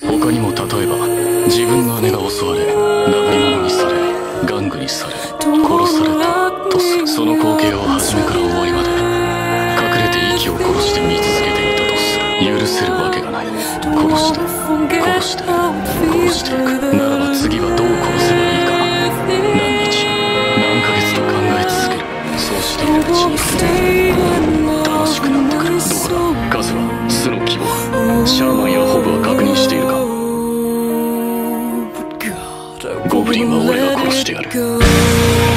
他にも例えば自分の姉が襲われ殴り物にされ玩具にされ殺されたとする。その光景を初めから終わりまで隠れて息を殺して見続けていたとする。許せるわけがない。殺して殺して殺していくならば次はどう殺せばいいか。何日何ヶ月と考え続ける。そうしているうちに楽しくなってくる。どうだカズは巣の規模シャーマンやホブは確認しているか。ゴブリンは俺が殺してやる。